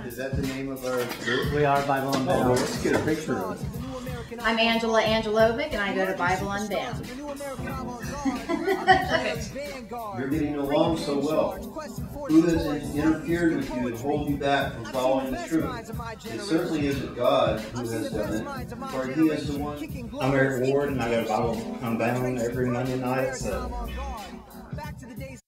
Is that the name of our group? We are Bible Oh, Unbound. let's get a picture of it. I'm Angela Angelovic, and I go to Bible Unbound. You're getting along so well. Who has interfered with you and hold you back from following the truth? It certainly isn't God who has done it, for He is the one. I'm Eric Ward, and I go to Bible Unbound every Monday night. So